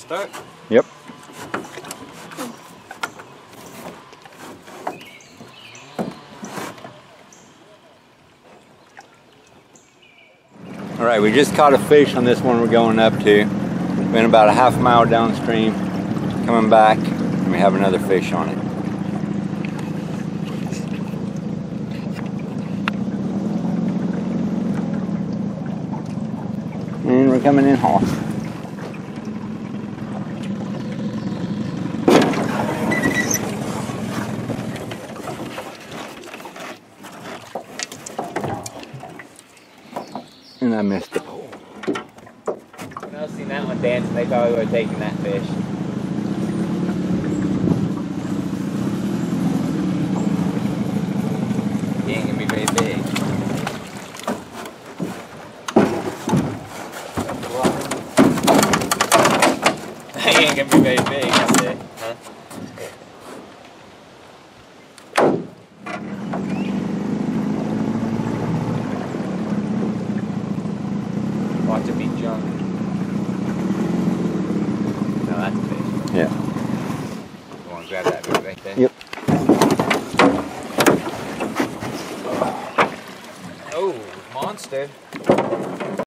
start? Yep. All right, we just caught a fish on this one we're going up to. Went about a half mile downstream, coming back, and we have another fish on it. And we're coming in hot. And I missed the pole. When I seen that one dancing, they probably would have taken that fish. He ain't gonna be very big. He ain't gonna be very big, I said. Huh? Watch it be junk. No, that's a fish. Yeah. You want to grab that bit right there? Yep. Oh, monster.